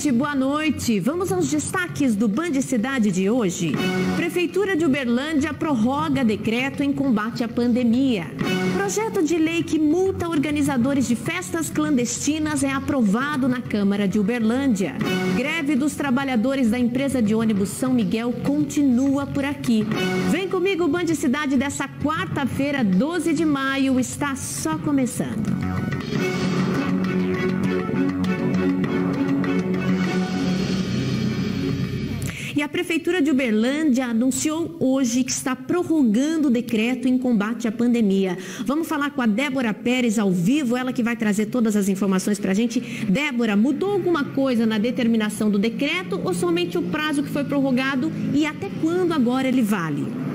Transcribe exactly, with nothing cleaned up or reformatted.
gente, boa noite. Vamos aos destaques do Band Cidade de hoje. Prefeitura de Uberlândia prorroga decreto em combate à pandemia. Projeto de lei que multa organizadores de festas clandestinas é aprovado na Câmara de Uberlândia. Greve dos trabalhadores da empresa de ônibus São Miguel continua por aqui. Vem comigo, o Band Cidade dessa quarta-feira, doze de maio, está só começando. E a Prefeitura de Uberlândia anunciou hoje que está prorrogando o decreto em combate à pandemia. Vamos falar com a Débora Pérez ao vivo, ela que vai trazer todas as informações para a gente. Débora, mudou alguma coisa na determinação do decreto ou somente o prazo que foi prorrogado e até quando agora ele vale?